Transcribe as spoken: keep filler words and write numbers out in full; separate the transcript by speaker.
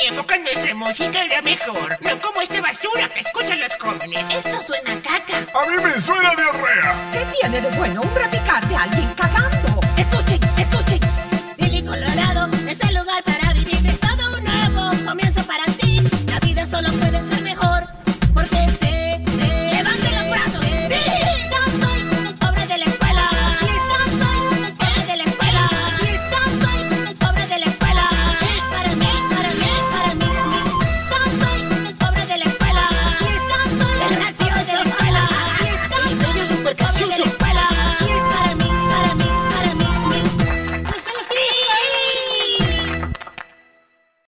Speaker 1: época nuestra música era mejor. No como esta basura que escuchan los jóvenes.
Speaker 2: Esto suena a caca.
Speaker 3: A mí me suena a diarrea.
Speaker 4: ¿Qué tiene de bueno un repicar de alguien cagando?